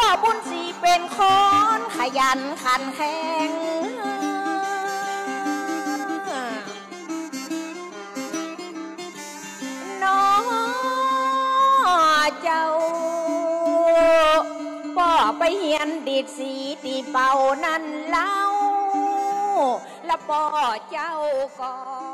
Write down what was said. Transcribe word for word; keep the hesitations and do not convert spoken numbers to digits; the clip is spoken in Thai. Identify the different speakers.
Speaker 1: บุญสีเป็นคนขยันขันแข็งน้อเจ้าป่อไปเฮียนดีดสีตีเป่านั่นเล่าและป่อเจ้าก่อน